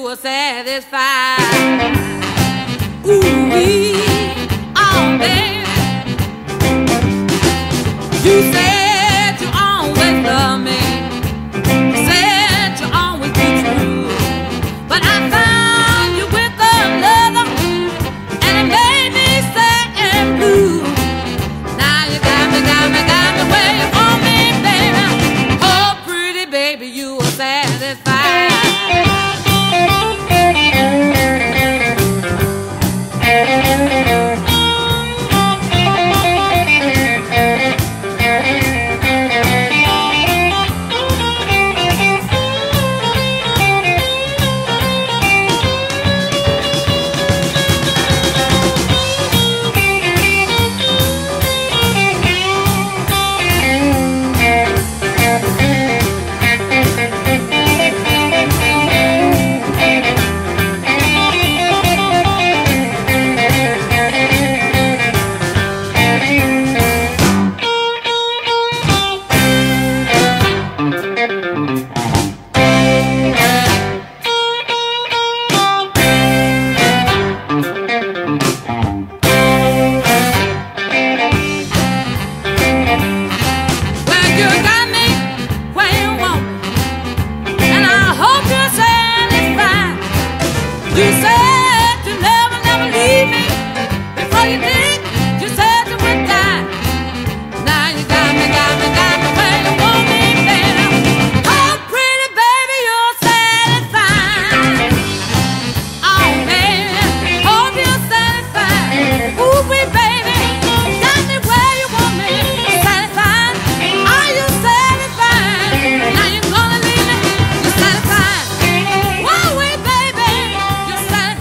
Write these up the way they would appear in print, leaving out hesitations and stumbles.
were satisfied. Ooh-wee, oh baby, you said you always love me, said you always be true, but I found you with another, and it made me sad and blue. Now you got me where you want me, baby. Oh, pretty baby, you were satisfied. You said you never leave me. Before you did, you said you would die. Now you got me where you want me, baby. Oh, pretty baby, you're satisfied. Oh, baby, hope you're satisfied. Ooh, baby, got me where you want me. Satisfied? Are you satisfied? Now you're gonna leave me. You're satisfied. Whoa, baby, you're satisfied.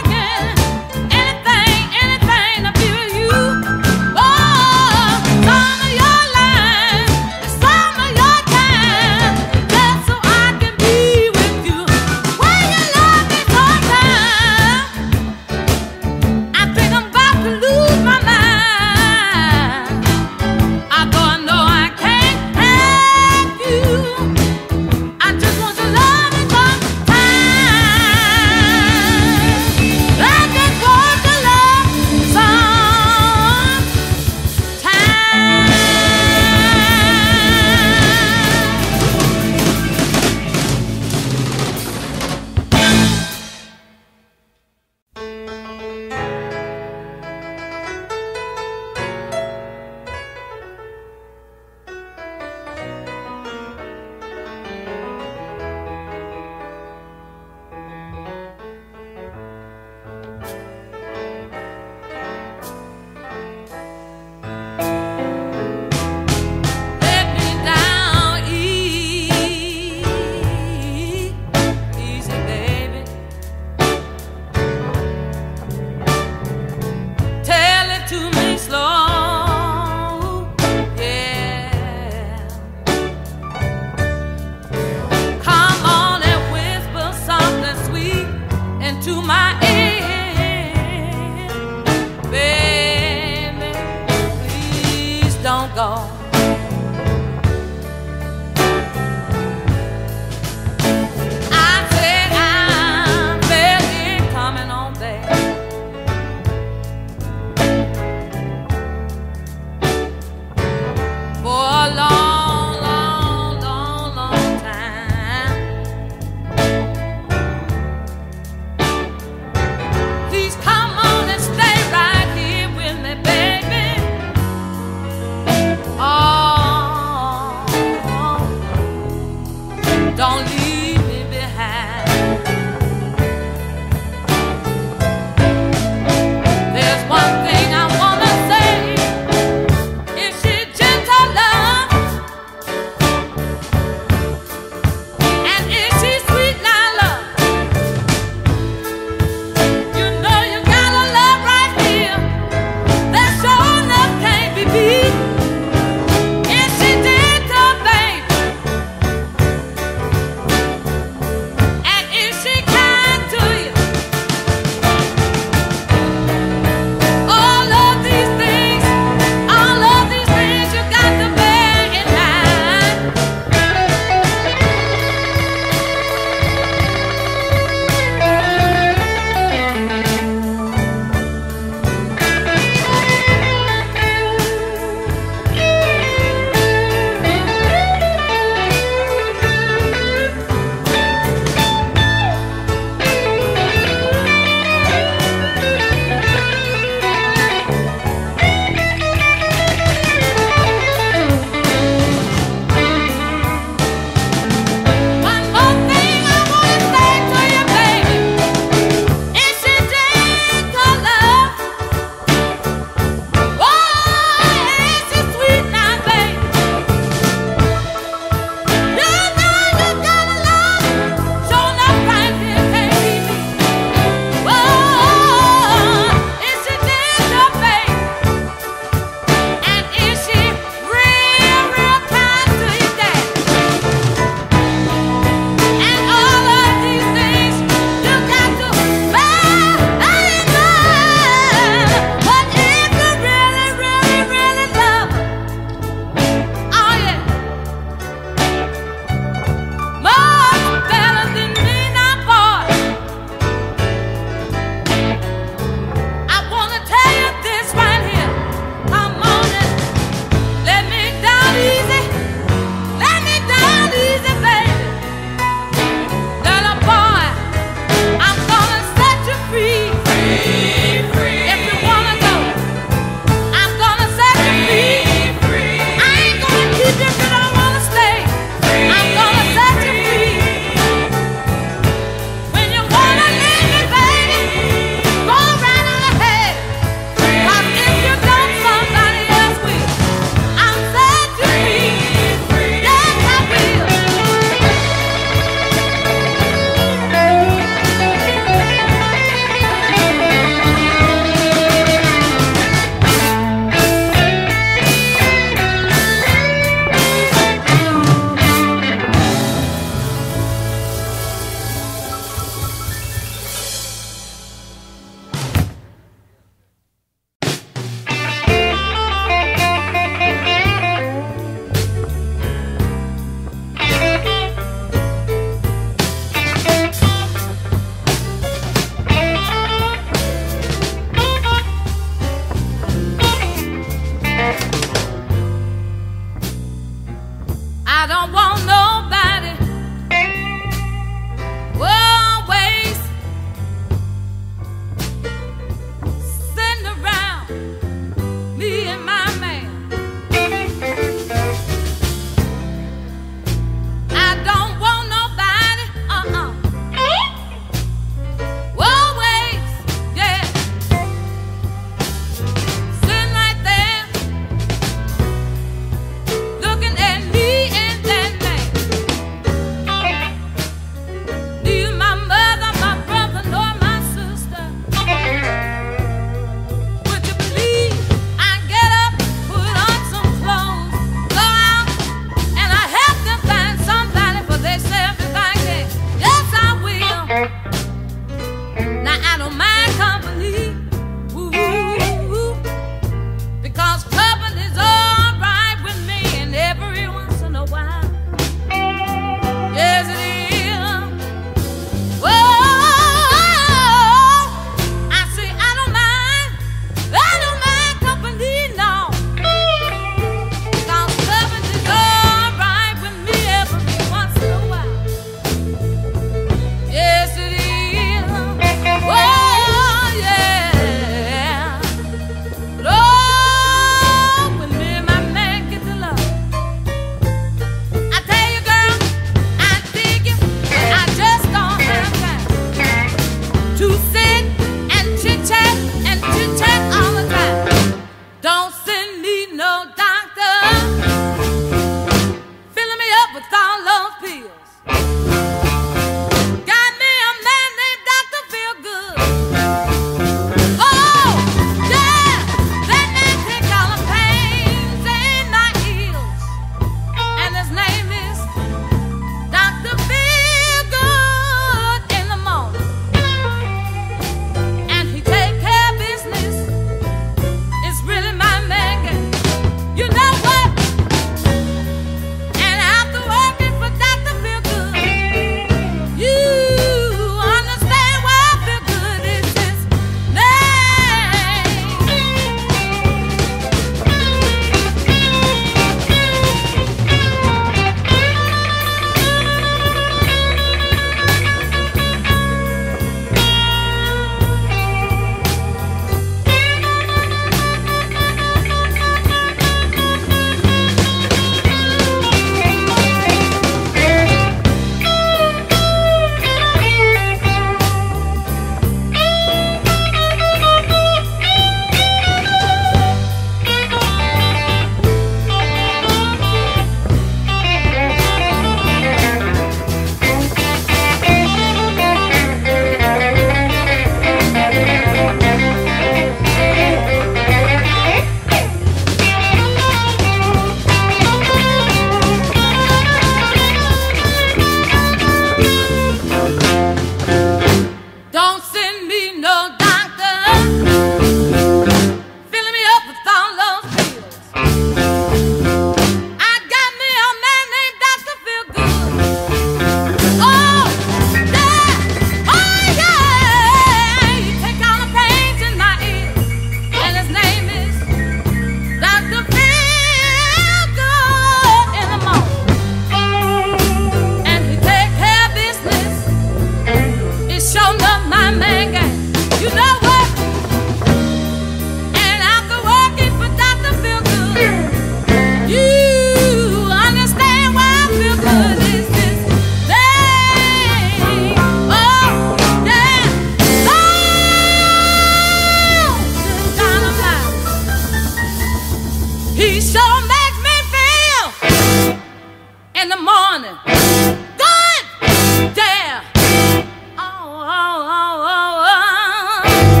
Good, yeah. Oh, oh, oh, oh, oh.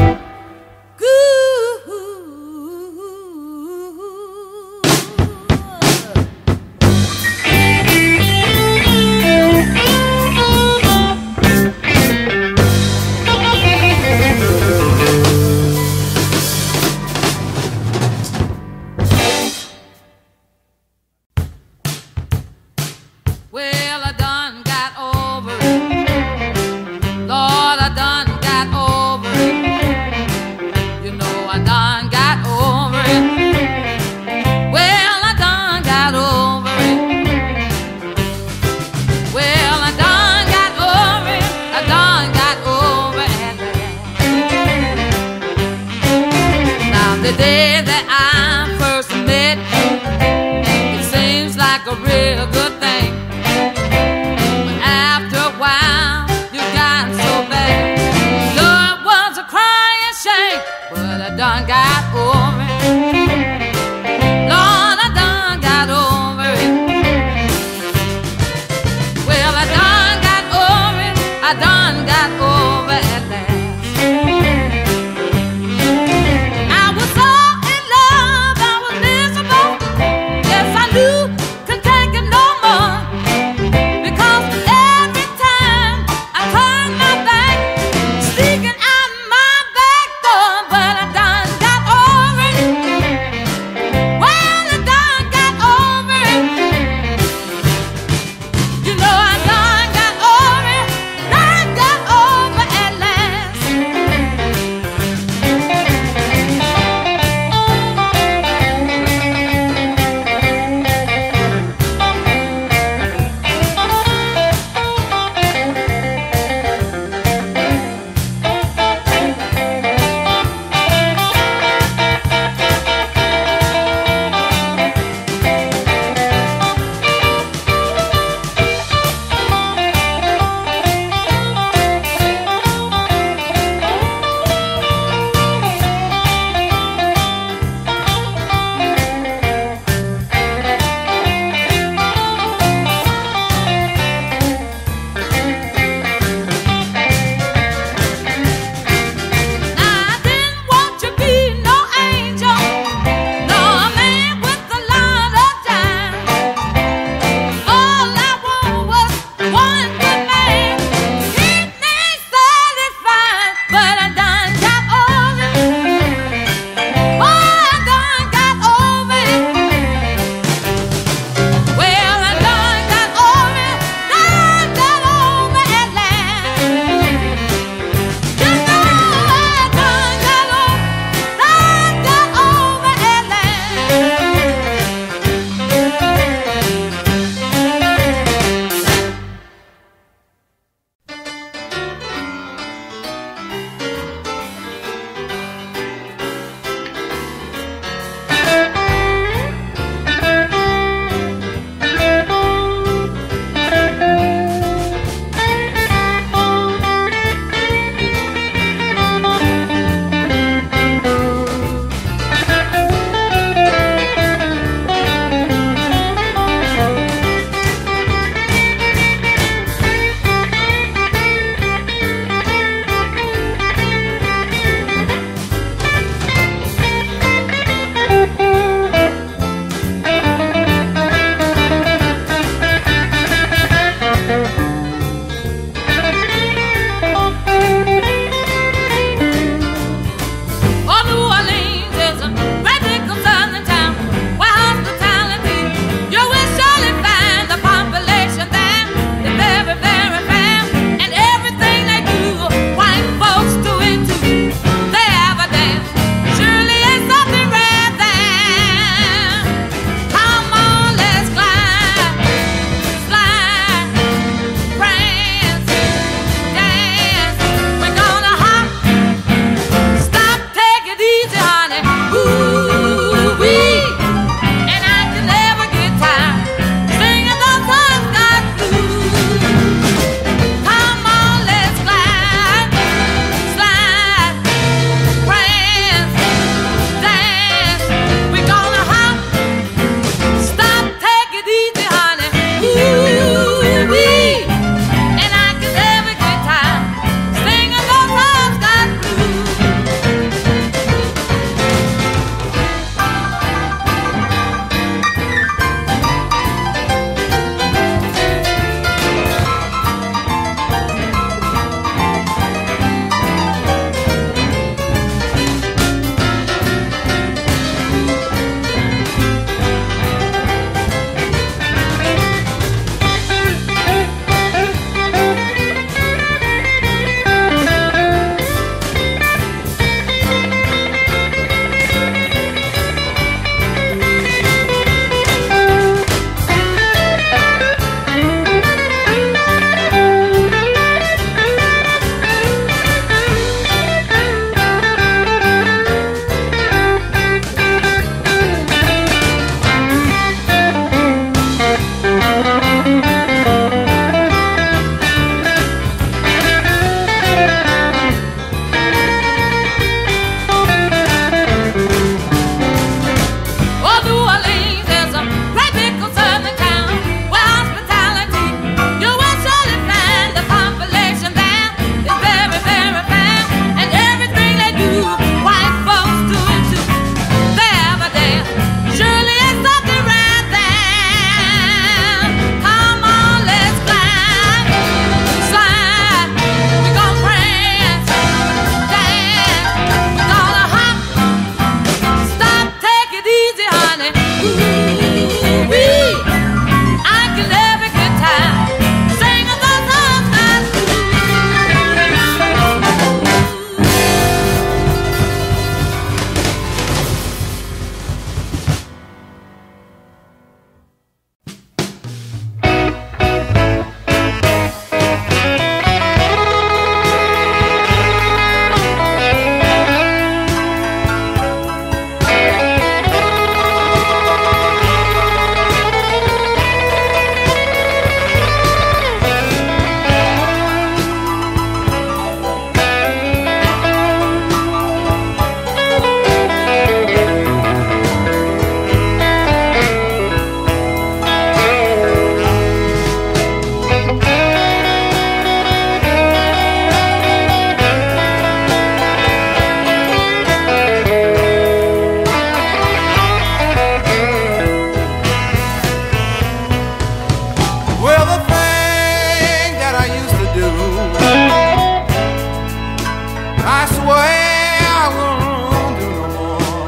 I swear I won't do no more.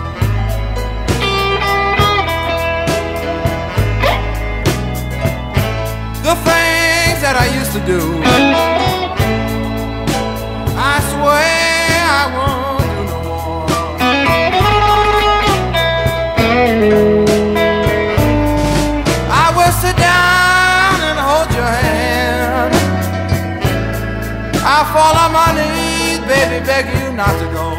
The things that I used to do, I swear I won't do no more. I will sit down and hold your hand. I'll fall on my knees, baby, beg you not to go.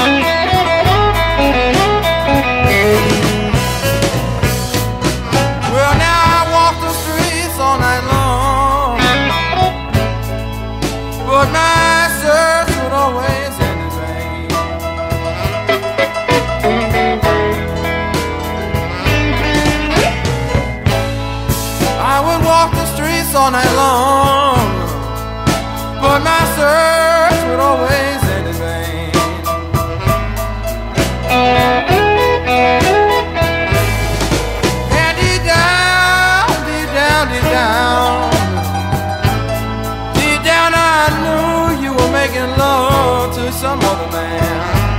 Well, now I walk the streets all night long, but my search would always end in vain. I would walk the streets all night long, but my search would always end in vain. And deep down, deep down, deep down, deep down I knew you were making love to some other man.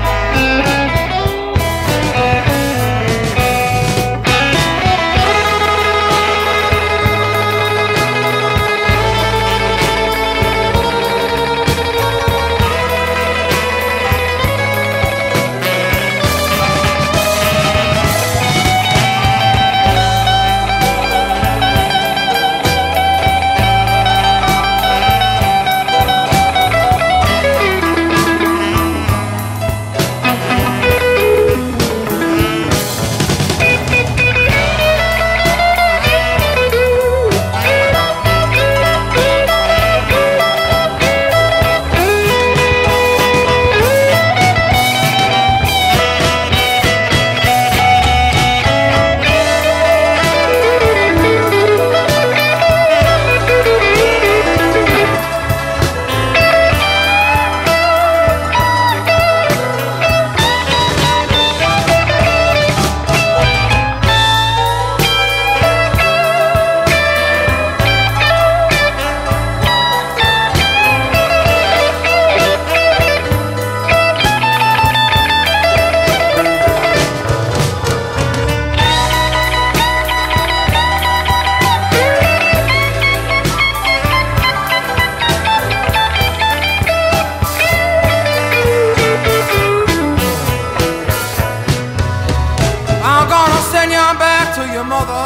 I'm gonna send you back to your mother,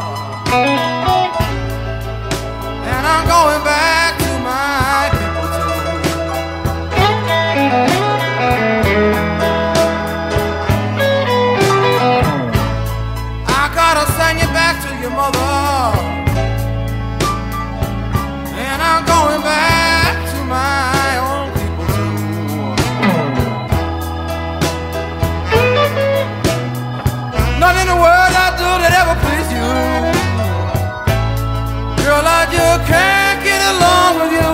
and I'm going back to my people too. I gotta send you back to your mother, and I'm going back to my own people too. Nothing in the world I do that ever please you. Girl, I just can't get along with you.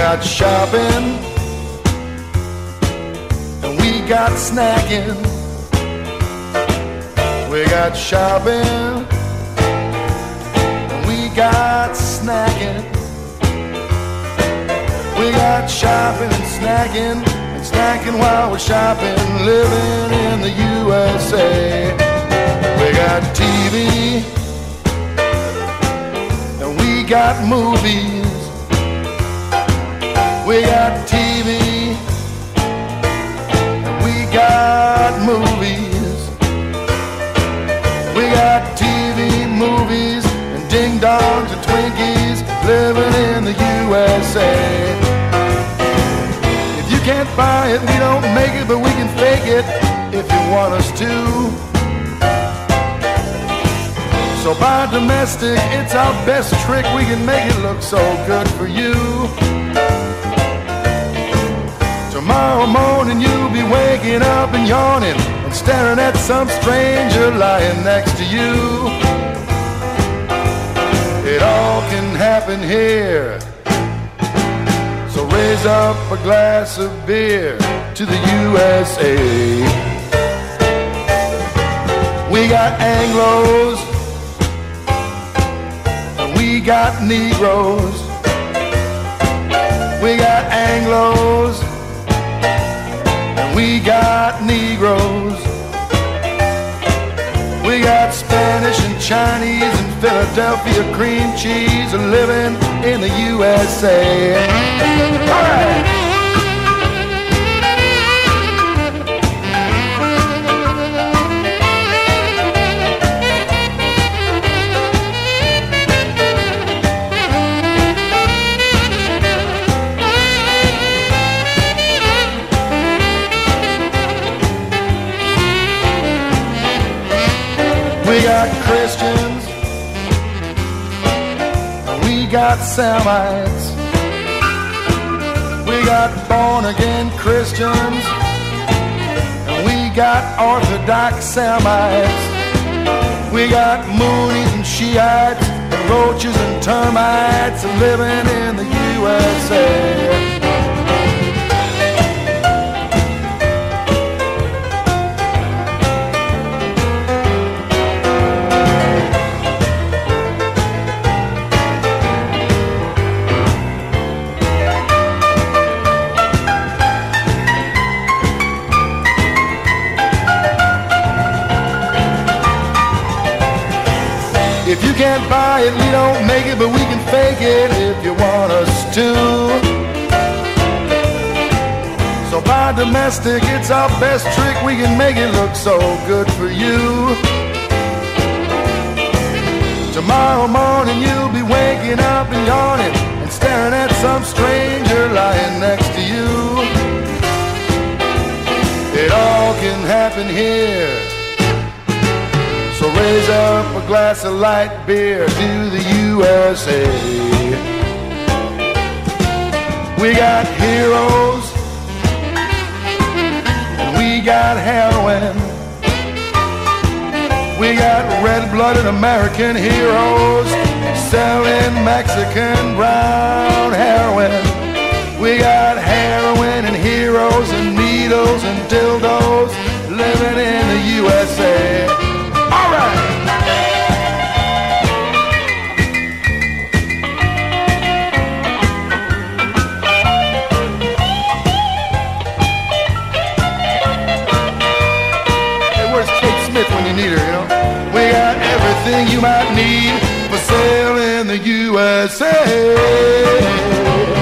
got shopping, and we got snacking. We got shopping, and we got snacking. We got shopping and snacking while we're shopping, living in the USA. We got TV, and we got movies. We got TV, and we got movies. We got TV, movies, and ding-dongs and Twinkies, living in the USA. If you can't buy it, we don't make it, but we can fake it if you want us to. So buy domestic, it's our best trick. We can make it look so good for you. Tomorrow morning you'll be waking up and yawning and staring at some stranger lying next to you. It all can happen here. So raise up a glass of beer to the USA. We got Anglos, we got Negroes. We got Anglos, and we got Negroes. We got Spanish and Chinese and Philadelphia cream cheese living in the USA. All right. We got Christians, we got Semites. We got born-again Christians, and we got Orthodox Semites. We got Moonies and Shiites, and roaches and termites living in the USA. If you can't buy it, we don't make it, but we can fake it if you want us to. So buy domestic, it's our best trick. We can make it look so good for you. Tomorrow morning you'll be waking up and yawning and staring at some stranger lying next to you. It all can happen here. So raise up a glass of light beer to the USA. We got heroes, and we got heroin. We got red-blooded American heroes selling Mexican brown heroin. We got heroin and heroes and needles and dildos living in the USA. All right. Hey, where's Kate Smith when you need her, you know? We got everything you might need for sale in the USA.